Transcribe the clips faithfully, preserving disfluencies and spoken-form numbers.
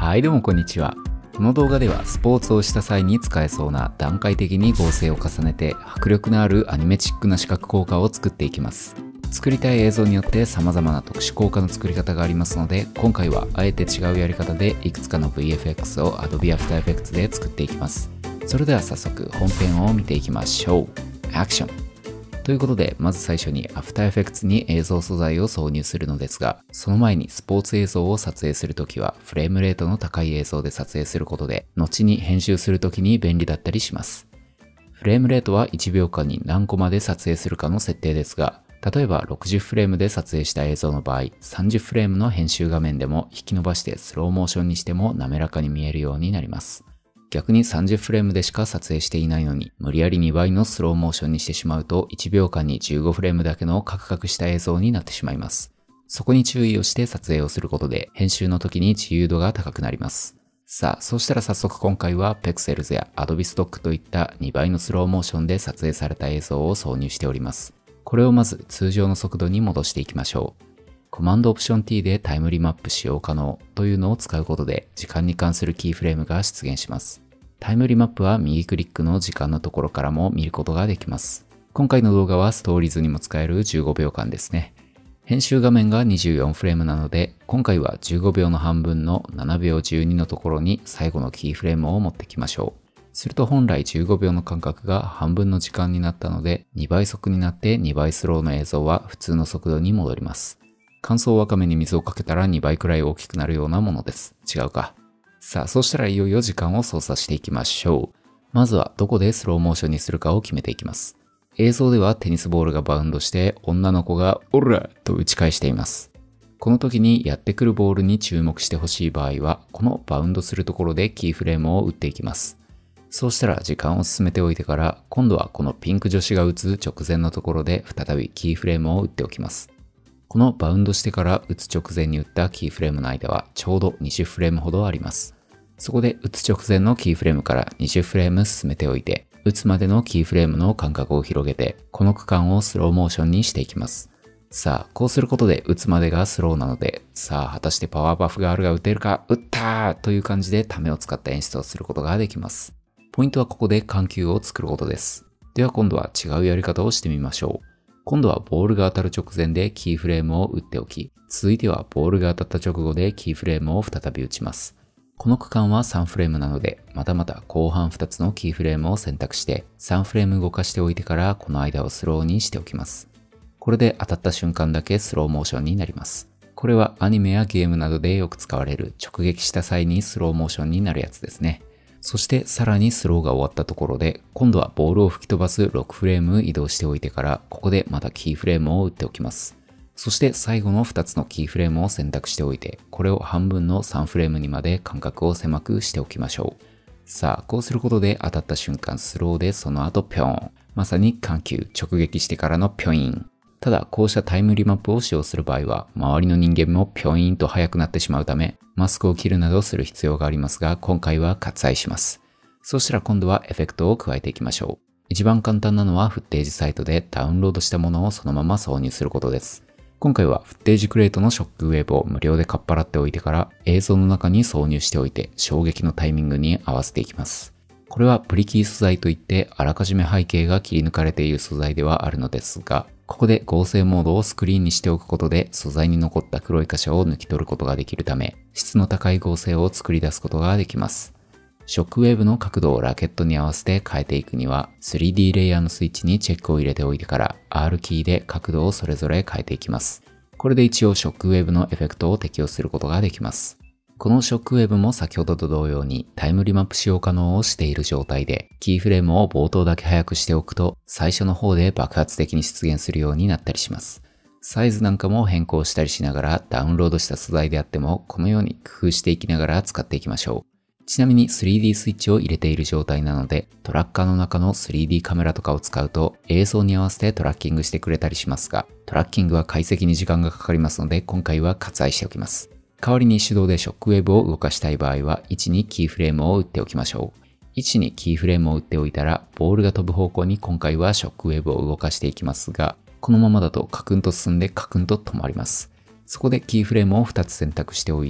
はいどうもこんにちは。この動画ではスポーツをした際に使えそうな段階的に合成を重ねて迫力のあるアニメチックな視覚効果を作っていきます。作りたい映像によって様々な特殊効果の作り方がありますので、今回はあえて違うやり方でいくつかの ブイエフエックス を Adobe After Effects で作っていきます。それでは早速本編を見ていきましょう。アクション。ということで、まず最初に After Effects に映像素材を挿入するのですが、その前にスポーツ映像を撮影するときはフレームレートの高い映像で撮影することで、後に編集するときに便利だったりします。フレームレートはいちびょうかんに何コマで撮影するかの設定ですが、例えばろくじゅうフレームで撮影した映像の場合、さんじゅうフレームの編集画面でも引き伸ばしてスローモーションにしても滑らかに見えるようになります。逆にさんじゅうフレームでしか撮影していないのに、無理やりにばいのスローモーションにしてしまうといちびょうかんにじゅうごフレームだけのカクカクした映像になってしまいます。そこに注意をして撮影をすることで、編集の時に自由度が高くなります。さあ、そうしたら早速今回は Pexels や Adobe Stock といったにばいのスローモーションで撮影された映像を挿入しております。これをまず通常の速度に戻していきましょう。コマンドオプション T でタイムリマップ使用可能というのを使うことで時間に関するキーフレームが出現します。タイムリマップは右クリックの時間のところからも見ることができます。今回の動画はストーリーズにも使えるじゅうごびょうかんですね。編集画面がにじゅうよんフレームなので、今回はじゅうごびょうの半分のななびょうじゅうにのところに最後のキーフレームを持ってきましょう。すると本来じゅうごびょうの間隔が半分の時間になったので、にばい速になってにばいスローの映像は普通の速度に戻ります。乾燥わかめに水をかけたらにばいくらい大きくなるようなものです。違うか。さあ、そうしたらいよいよ時間を操作していきましょう。まずはどこでスローモーションにするかを決めていきます。映像ではテニスボールがバウンドして女の子がオラと打ち返しています。この時にやってくるボールに注目してほしい場合は、このバウンドするところでキーフレームを打っていきます。そうしたら時間を進めておいてから、今度はこのピンク女子が打つ直前のところで再びキーフレームを打っておきます。このバウンドしてから打つ直前に打ったキーフレームの間はちょうどにじゅうフレームほどあります。そこで打つ直前のキーフレームからにじゅうフレーム進めておいて、打つまでのキーフレームの間隔を広げて、この区間をスローモーションにしていきます。さあ、こうすることで打つまでがスローなので、さあ、果たしてパワーバフがあるが打てるか、打ったーという感じでためを使った演出をすることができます。ポイントはここで緩急を作ることです。では今度は違うやり方をしてみましょう。今度はボールが当たる直前でキーフレームを打っておき、続いてはボールが当たった直後でキーフレームを再び打ちます。この区間はさんフレームなので、またまた後半ふたつのキーフレームを選択して、さんフレーム動かしておいてからこの間をスローにしておきます。これで当たった瞬間だけスローモーションになります。これはアニメやゲームなどでよく使われる直撃した際にスローモーションになるやつですね。そしてさらにスローが終わったところで、今度はボールを吹き飛ばすろくフレーム移動しておいてから、ここでまたキーフレームを打っておきます。そして最後のふたつのキーフレームを選択しておいて、これを半分のさんフレームにまで間隔を狭くしておきましょう。さあ、こうすることで当たった瞬間スローでその後ピョン。まさに緩急、直撃してからのピョイン。ただ、こうしたタイムリマップを使用する場合は、周りの人間もピョインと速くなってしまうため、マスクを切るなどする必要がありますが、今回は割愛します。そしたら今度はエフェクトを加えていきましょう。一番簡単なのはフッテージサイトでダウンロードしたものをそのまま挿入することです。今回はフッテージクレートのショックウェーブを無料でかっぱらっておいてから映像の中に挿入しておいて衝撃のタイミングに合わせていきます。これはプリキー素材といってあらかじめ背景が切り抜かれている素材ではあるのですが、ここで合成モードをスクリーンにしておくことで素材に残った黒い箇所を抜き取ることができるため、質の高い合成を作り出すことができます。ショックウェーブの角度をラケットに合わせて変えていくには スリーディー レイヤーのスイッチにチェックを入れておいてから アール キーで角度をそれぞれ変えていきます。これで一応ショックウェーブのエフェクトを適用することができます。このショックウェーブも先ほどと同様にタイムリマップ使用可能をしている状態でキーフレームを冒頭だけ早くしておくと最初の方で爆発的に出現するようになったりします。サイズなんかも変更したりしながらダウンロードした素材であってもこのように工夫していきながら使っていきましょう。ちなみに スリーディー スイッチを入れている状態なので、トラッカーの中の スリーディー カメラとかを使うと映像に合わせてトラッキングしてくれたりしますが、トラッキングは解析に時間がかかりますので今回は割愛しておきます。代わりに手動でショックウェーブを動かしたい場合は位置にキーフレームを打っておきましょう。位置にキーフレームを打っておいたら、ボールが飛ぶ方向に今回はショックウェーブを動かしていきますが、このままだとカクンと進んでカクンと止まります。そこでキーフレームをふたつ選択しておいて、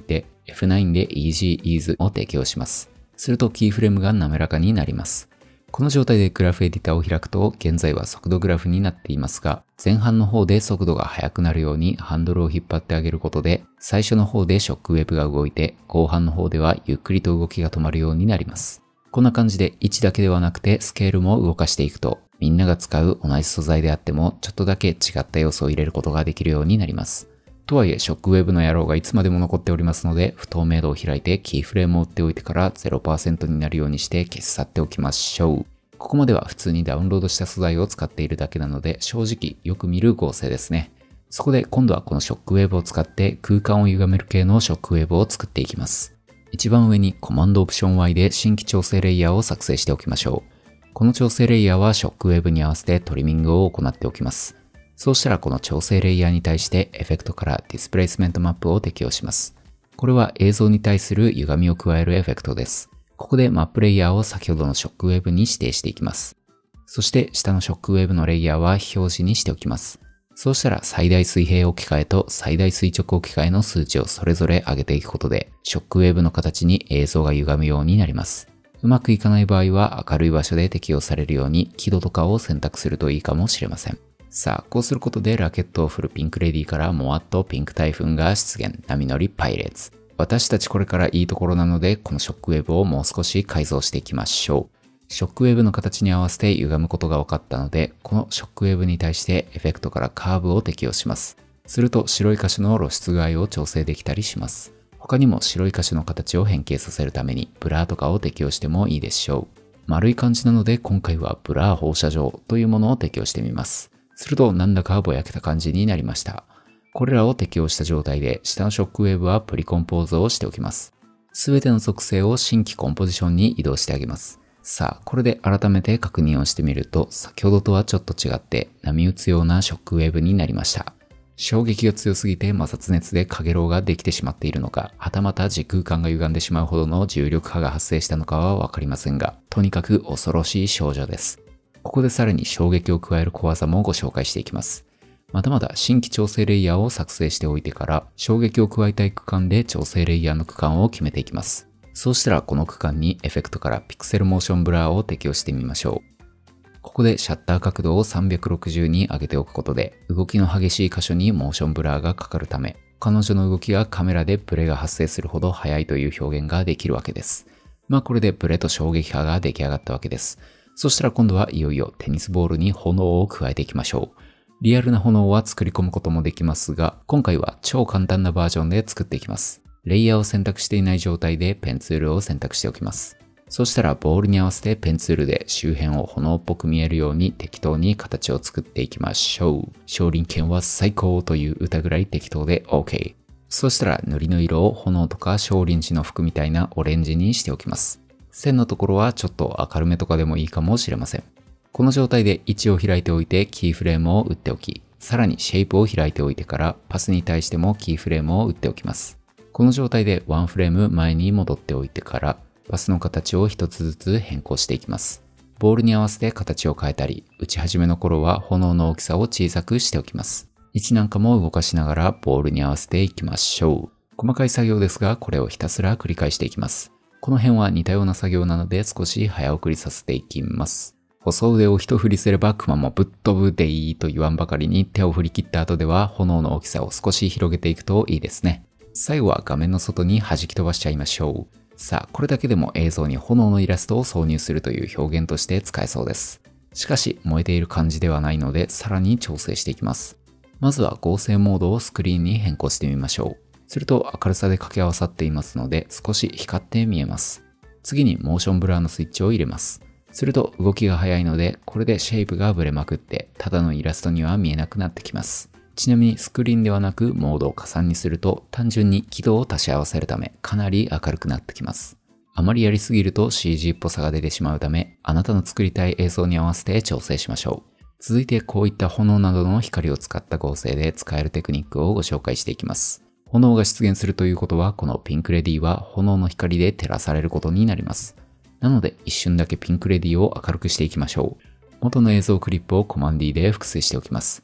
エフナイン で Easy Ease を適用します。するとキーフレームが滑らかになります。この状態でグラフエディターを開くと、現在は速度グラフになっていますが、前半の方で速度が速くなるようにハンドルを引っ張ってあげることで、最初の方でショックウェーブが動いて、後半の方ではゆっくりと動きが止まるようになります。こんな感じで位置だけではなくてスケールも動かしていくと、みんなが使う同じ素材であってもちょっとだけ違った要素を入れることができるようになります。とはいえショックウェーブの野郎がいつまでも残っておりますので、不透明度を開いてキーフレームを打っておいてから ゼロパーセント になるようにして消し去っておきましょう。ここまでは普通にダウンロードした素材を使っているだけなので、正直よく見る合成ですね。そこで今度はこのショックウェーブを使って空間を歪める系のショックウェーブを作っていきます。一番上にコマンドオプション ワイ で新規調整レイヤーを作成しておきましょう。この調整レイヤーはショックウェーブに合わせてトリミングを行っておきます。そうしたらこの調整レイヤーに対してエフェクトからディスプレイスメントマップを適用します。これは映像に対する歪みを加えるエフェクトです。ここでマップレイヤーを先ほどのショックウェーブに指定していきます。そして下のショックウェーブのレイヤーは表示にしておきます。そうしたら最大水平置き換えと最大垂直置き換えの数値をそれぞれ上げていくことで、ショックウェーブの形に映像が歪むようになります。うまくいかない場合は明るい場所で適用されるように輝度とかを選択するといいかもしれません。さあ、こうすることでラケットを振るピンクレディからモアッとピンクタイフーンが出現。波乗りパイレーツ。私たちこれからいいところなので、このショックウェーブをもう少し改造していきましょう。ショックウェーブの形に合わせて歪むことが分かったので、このショックウェーブに対してエフェクトからカーブを適用します。すると白い箇所の露出具合を調整できたりします。他にも白い箇所の形を変形させるためにブラーとかを適用してもいいでしょう。丸い感じなので今回はブラー放射状というものを適用してみます。するとなんだかぼやけた感じになりました。これらを適用した状態で下のショックウェーブはプリコンポーズをしておきます。すべての属性を新規コンポジションに移動してあげます。さあ、これで改めて確認をしてみると、先ほどとはちょっと違って波打つようなショックウェーブになりました。衝撃が強すぎて摩擦熱で陽炎ができてしまっているのか、はたまた時空間が歪んでしまうほどの重力波が発生したのかはわかりませんが、とにかく恐ろしい少女です。ここでさらに衝撃を加える小技もご紹介していきます。まだまだ新規調整レイヤーを作成しておいてから、衝撃を加えたい区間で調整レイヤーの区間を決めていきます。そうしたらこの区間にエフェクトからピクセルモーションブラーを適用してみましょう。ここでシャッター角度をさんびゃくろくじゅうに上げておくことで、動きの激しい箇所にモーションブラーがかかるため、彼女の動きがカメラでブレが発生するほど速いという表現ができるわけです。まあこれでブレと衝撃波が出来上がったわけです。そしたら今度はいよいよテニスボールに炎を加えていきましょう。リアルな炎は作り込むこともできますが、今回は超簡単なバージョンで作っていきます。レイヤーを選択していない状態でペンツールを選択しておきます。そしたらボールに合わせてペンツールで周辺を炎っぽく見えるように適当に形を作っていきましょう。少林拳は最高という歌ぐらい適当で OK。そしたら塗りの色を炎とか少林寺の服みたいなオレンジにしておきます。線のところはちょっと明るめとかでもいいかもしれません。この状態で位置を開いておいてキーフレームを打っておき、さらにシェイプを開いておいてからパスに対してもキーフレームを打っておきます。この状態でワンフレーム前に戻っておいてからパスの形を一つずつ変更していきます。ボールに合わせて形を変えたり、打ち始めの頃は炎の大きさを小さくしておきます。位置なんかも動かしながらボールに合わせていきましょう。細かい作業ですが、これをひたすら繰り返していきます。この辺は似たような作業なので少し早送りさせていきます。細腕を一振りすればクマもぶっ飛ぶでいいと言わんばかりに手を振り切った後では炎の大きさを少し広げていくといいですね。最後は画面の外に弾き飛ばしちゃいましょう。さあ、これだけでも映像に炎のイラストを挿入するという表現として使えそうです。しかし、燃えている感じではないので、さらに調整していきます。まずは合成モードをスクリーンに変更してみましょう。すると明るさで掛け合わさっていますので、少し光って見えます。次にモーションブラーのスイッチを入れます。すると動きが速いので、これでシェイプがブレまくって、ただのイラストには見えなくなってきます。ちなみにスクリーンではなくモードを加算にすると単純に輝度を足し合わせるためかなり明るくなってきます。あまりやりすぎると シージー っぽさが出てしまうため、あなたの作りたい映像に合わせて調整しましょう。続いてこういった炎などの光を使った合成で使えるテクニックをご紹介していきます。炎が出現するということは、このピンクレディは炎の光で照らされることになります。なので一瞬だけピンクレディを明るくしていきましょう。元の映像クリップをコマン ディー で複製しておきます。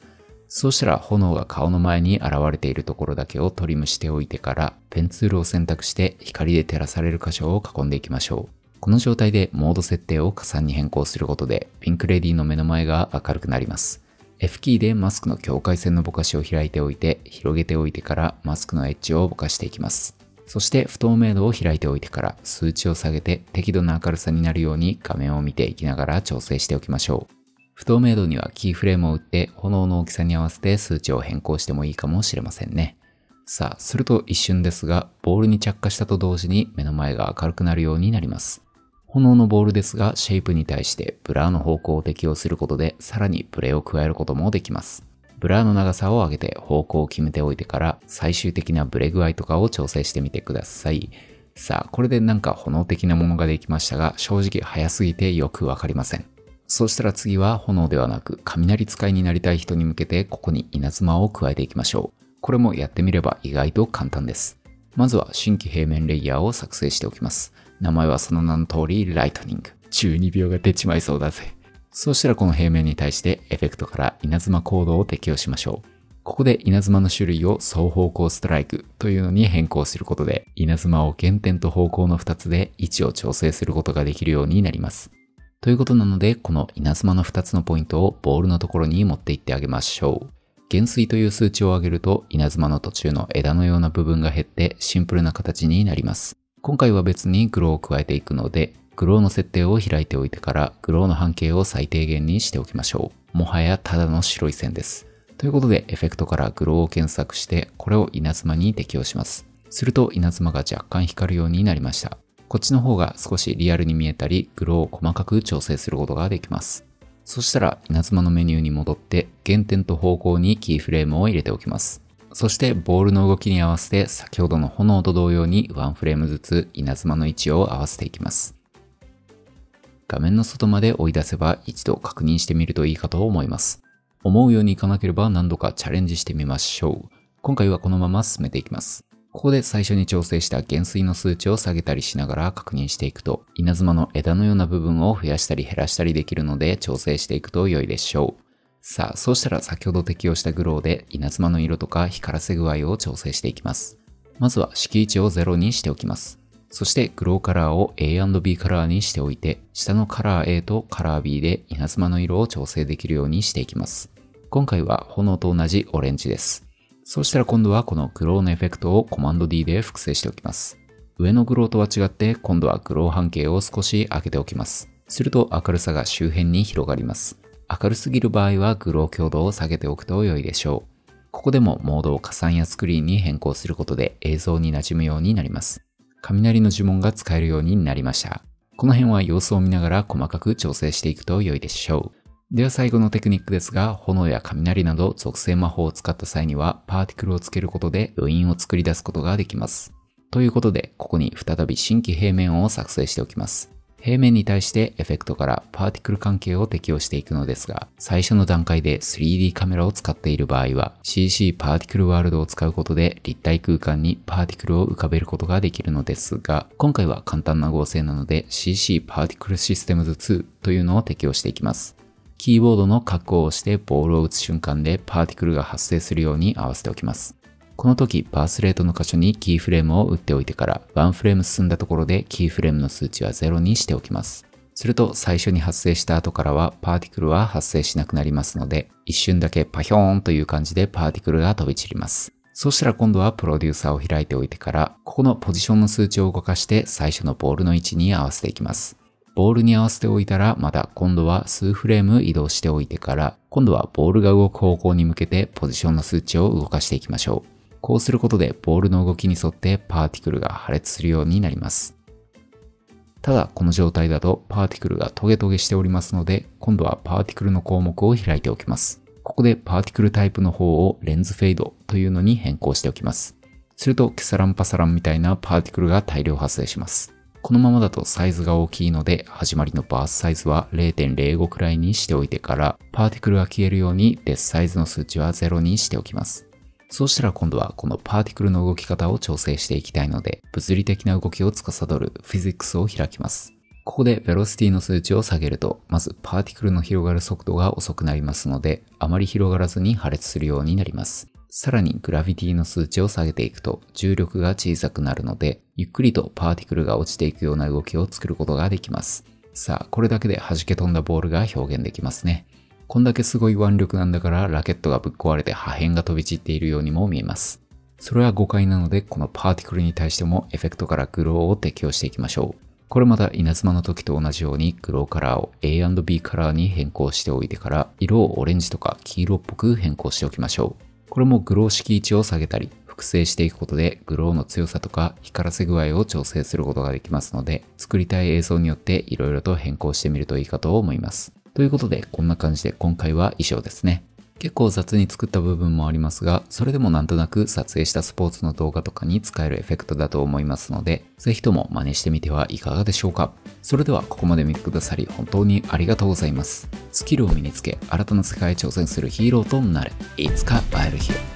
そうしたら炎が顔の前に現れているところだけをトリムしておいてから、ペンツールを選択して光で照らされる箇所を囲んでいきましょう。この状態でモード設定を加算に変更することで、ピンクレディの目の前が明るくなります。F キーでマスクの境界線のぼかしを開いておいて、広げておいてからマスクのエッジをぼかしていきます。そして不透明度を開いておいてから数値を下げて適度な明るさになるように画面を見ていきながら調整しておきましょう。不透明度にはキーフレームを打って炎の大きさに合わせて数値を変更してもいいかもしれませんね。さあ、すると一瞬ですが、ボールに着火したと同時に目の前が明るくなるようになります。炎のボールですが、シェイプに対してブラーの方向を適用することでさらにブレを加えることもできます。ブラーの長さを上げて方向を決めておいてから最終的なブレ具合とかを調整してみてください。さあ、これでなんか炎的なものができましたが、正直早すぎてよくわかりません。そしたら次は炎ではなく雷使いになりたい人に向けてここに稲妻を加えていきましょう。これもやってみれば意外と簡単です。まずは新規平面レイヤーを作成しておきます。名前はその名の通りライトニング。じゅうにびょうが出ちまいそうだぜ。そうしたらこの平面に対してエフェクトから稲妻コードを適用しましょう。ここで稲妻の種類を双方向ストライクというのに変更することで、稲妻を原点と方向のふたつで位置を調整することができるようになります。ということなので、この稲妻のふたつのポイントをボールのところに持っていってあげましょう。減衰という数値を上げると稲妻の途中の枝のような部分が減ってシンプルな形になります。今回は別にグローを加えていくので、グローの設定を開いておいてからグローの半径を最低限にしておきましょう。もはやただの白い線です。ということでエフェクトからグローを検索してこれを稲妻に適用します。すると稲妻が若干光るようになりました。こっちの方が少しリアルに見えたりグローを細かく調整することができます。そしたら稲妻のメニューに戻って原点と方向にキーフレームを入れておきます。そしてボールの動きに合わせて先ほどの炎と同様にワンフレームずつ稲妻の位置を合わせていきます。画面の外まで追い出せば一度確認してみるといいかと思います。思うようにいかなければ何度かチャレンジしてみましょう。今回はこのまま進めていきます。ここで最初に調整した減衰の数値を下げたりしながら確認していくと、稲妻の枝のような部分を増やしたり減らしたりできるので調整していくと良いでしょう。さあ、そうしたら先ほど適用したグローで稲妻の色とか光らせ具合を調整していきます。まずは色位置をゼロにしておきます。そしてグローカラーを エーアンドビー カラーにしておいて、下のカラー A とカラー ビー で稲妻の色を調整できるようにしていきます。今回は炎と同じオレンジです。そうしたら今度はこのグローのエフェクトをコマンド ディー で複製しておきます。上のグローとは違って今度はグロー半径を少し上げておきます。すると明るさが周辺に広がります。明るすぎる場合はグロー強度を下げておくと良いでしょう。ここでもモードを加算やスクリーンに変更することで映像に馴染むようになります。雷の呪文が使えるようになりました。この辺は様子を見ながら細かく調整していくと良いでしょう。では最後のテクニックですが、炎や雷など属性魔法を使った際にはパーティクルをつけることで余韻を作り出すことができます。ということで、ここに再び新規平面を作成しておきます。平面に対してエフェクトからパーティクル関係を適用していくのですが、最初の段階で スリーディー カメラを使っている場合は シーシー パーティクルワールドを使うことで立体空間にパーティクルを浮かべることができるのですが、今回は簡単な合成なので シーシー パーティクルシステムズツーというのを適用していきます。キーボードのカッコを押してボールを打つ瞬間でパーティクルが発生するように合わせておきます。この時バースレートの箇所にキーフレームを打っておいてからワンフレーム進んだところでキーフレームの数値はゼロにしておきます。すると最初に発生した後からはパーティクルは発生しなくなりますので、一瞬だけパヒョーンという感じでパーティクルが飛び散ります。そうしたら今度はプロデューサーを開いておいてから、ここのポジションの数値を動かして最初のボールの位置に合わせていきます。ボールに合わせておいたらまた今度は数フレーム移動しておいてから、今度はボールが動く方向に向けてポジションの数値を動かしていきましょう。こうすることでボールの動きに沿ってパーティクルが破裂するようになります。ただこの状態だとパーティクルがトゲトゲしておりますので、今度はパーティクルの項目を開いておきます。ここでパーティクルタイプの方をレンズフェードというのに変更しておきます。するとケサランパサランみたいなパーティクルが大量発生します。このままだとサイズが大きいので、始まりのバースサイズは ゼロてんゼロご くらいにしておいてから、パーティクルが消えるようにデスサイズの数値はゼロにしておきます。そうしたら今度はこのパーティクルの動き方を調整していきたいので、物理的な動きを司るフィジックスを開きます。 ここでベロシティの数値を下げると、まずパーティクルの広がる速度が遅くなりますので、あまり広がらずに破裂するようになります。さらにグラビティの数値を下げていくと、重力が小さくなるので、ゆっくりとパーティクルが落ちていくような動きを作ることができます。さあ、これだけで弾け飛んだボールが表現できますね。こんだけすごい腕力なんだからラケットがぶっ壊れて破片が飛び散っているようにも見えます。それは誤解なので、このパーティクルに対してもエフェクトからグローを適用していきましょう。これまた稲妻の時と同じようにグローカラーを エーアンドビー カラーに変更しておいてから色をオレンジとか黄色っぽく変更しておきましょう。これもグロー式位置を下げたり複製していくことでグローの強さとか光らせ具合を調整することができますので、作りたい映像によって色々と変更してみるといいかと思います。ということでこんな感じで今回は以上ですね。結構雑に作った部分もありますが、それでもなんとなく撮影したスポーツの動画とかに使えるエフェクトだと思いますので、ぜひとも真似してみてはいかがでしょうか。それではここまで見てくださり本当にありがとうございます。スキルを身につけ、新たな世界へ挑戦するヒーローとなれ。いつか会える日を。